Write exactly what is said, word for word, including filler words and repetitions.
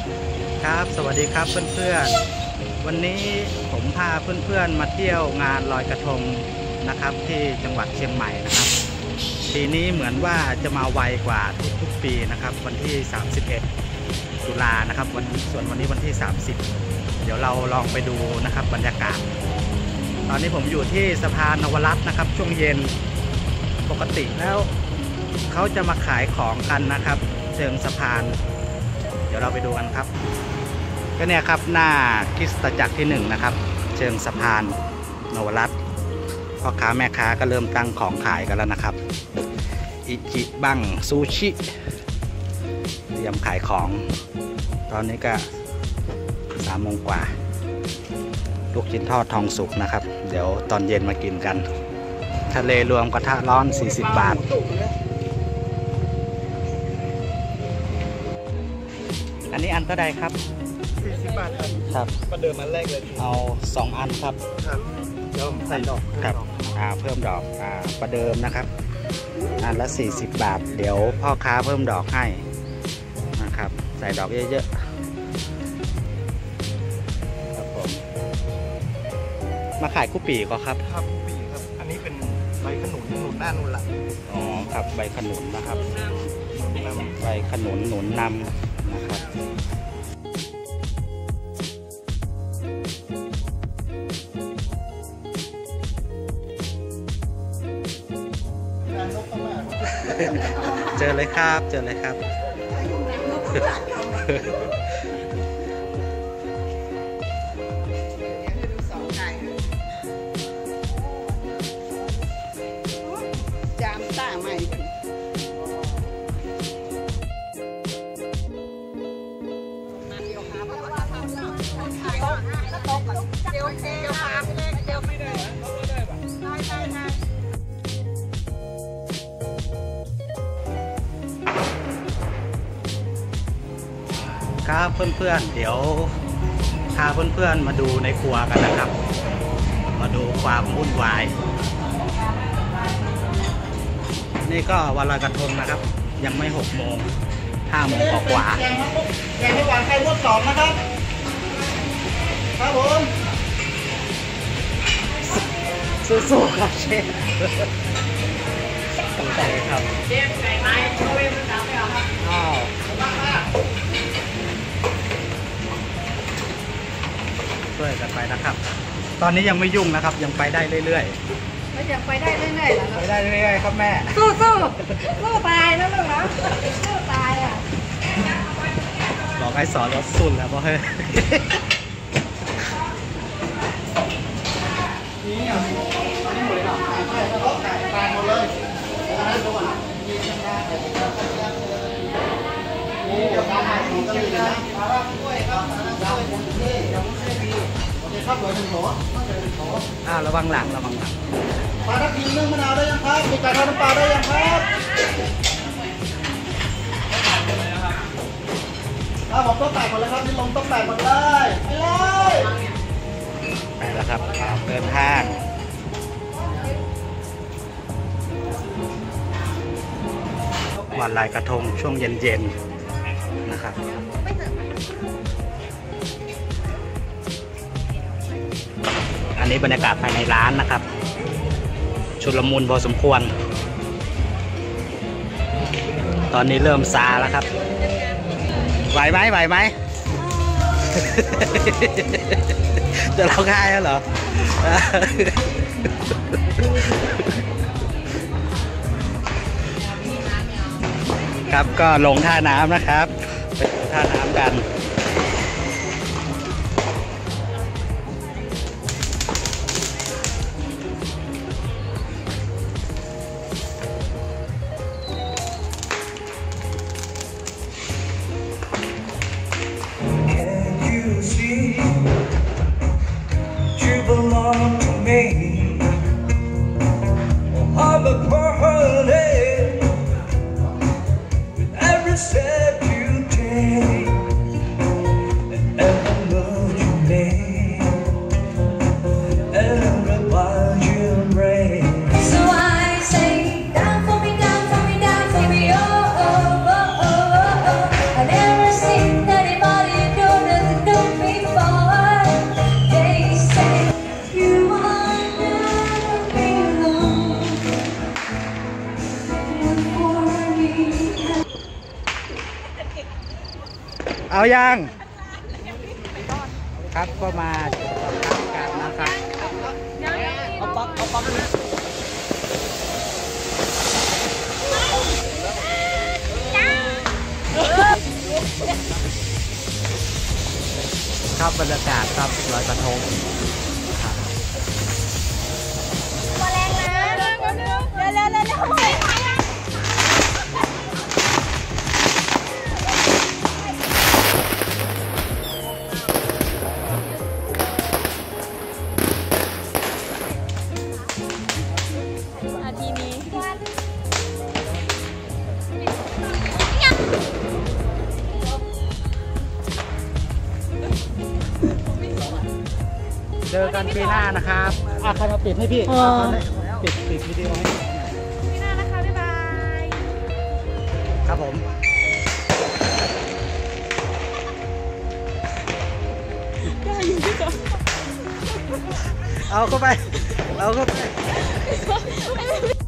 ครับสวัสดีครับเพื่อนๆวันนี้ผมพาเพื่อนๆมาเที่ยวงานลอยกระทงนะครับที่จังหวัดเชียงใหม่นะครับปีนี้เหมือนว่าจะมาไวกว่าทุกๆปีนะครับวันที่สามสิบเอ็ดตุลานะครับวันส่วนวันนี้วันที่สามสิบเดี๋ยวเราลองไปดูนะครับบรรยากาศตอนนี้ผมอยู่ที่สะพานนวรัตน์นะครับช่วงเย็นปกติแล้วเขาจะมาขายของกันนะครับเชิงสะพานเดี๋ยวเราไปดูกันครับก็เนี่ยครับหน้าคริสตจักรที่หนึ่งนะครับเชิงสะพานนวรัตน์พ่อค้าแม่ค้าก็เริ่มตั้งของขายกันแล้วนะครับอิจิบังซูชิเตรียมขายของตอนนี้ก็สามโมงกว่าลูกชิ้นทอดทองสุกนะครับเดี๋ยวตอนเย็นมากินกันทะเลรวมกระทะร้อนสี่สิบบาทอันนี้อันเท่าใดครับสี่สิบบาทครับครับประเดิมอันแรกเลยเอาสองอันครับครับเดี๋ยวใส่ดอกครับอ่าเพิ่มดอกอ่าประเดิมนะครับอันละสี่สิบบาทเดี๋ยวพ่อค้าเพิ่มดอกให้นะครับใส่ดอกเยอะๆครับผมมาขายกุปีก็ครับครับกุปีครับอันนี้เป็นใบขนุนหนุนหน้าหนุนหลังอ๋อครับใบขนุนนะครับใบขนุนหนุนนำนะครับเจอเลยครับเจอเลยครับจามตาใหม่ครับเพื่อนๆเดี๋ยวพาเพื่อนๆมาดูในครัวกันนะครับมาดูความวุ่นวายนี่ก็วันลอยกระทงนะครับยังไม่หกโมงห้าโมงกว่าแกงไม่หวานไข่รวดสองนะครับครับผมสู้ๆครับเชฟตั้งใจครับเชฟไก่ไม้ช่วยมันดับไม่ออกครับอ้าวช่วยกันไปนะครับตอนนี้ยังไม่ยุ่งนะครับยังไปได้เรื่อยๆไม่ยังไปได้เรื่อยๆหรอไปได้เรื่อยๆครับแม่สู้สู้สู้ตายนะลูกนะสู้ตายอ่ะบอกไอ้สอนรถสุดแล้วพ่อเฮ้ยนี่อ่ะนี่หมดเลยหรอใช่แล้วก็ไก่ตายหมดเลยนี่เดี๋ยวการหาของก็เลยนะปลาถ้วยครับปลาถ้วยผมเท่ยังไม่ใช่ดีโอเคครับเหลือหนึ่งโถต้องเหลือหนึ่งโถอ่าระวังหลังระวังหลังปลาทับทิมนึ่งมะนาวได้ยังครับมีไก่ทอดน้ำปลาได้ยังครับถ้าผมต้องแตกหมดเลยครับนี่ลงต้องแตกหมดเลยไปเลยไปแล้วครับเดินทางวันลอยกระทงช่วงเย็นๆนะครับอันนี้บรรยากาศภายในร้านนะครับชุลมุนพอสมควรตอนนี้เริ่มซาแล้วครับไหวไหมไหวไหมจะร้องไห้แล้วเหรอครับก็ลงท่าน้ำนะครับไปดูท่าน้ำกันเอายังครับก็มาจุดสำคัญกันนะครับเอาปั๊บเอาปั๊บเลยครับบรรยากาศครับลอยกระทงตัวแรงนะเร็วเร็วเร็วเร็วเร็วนาทีนี้เจอกันปีหน้านะครับอ่ะใครมาปิดให้พี่อ๋อปิดปิดวิดีโอให้พี่นานะคะ บ๊ายบายครับผม เอาเข้าไป เอาเข้าไป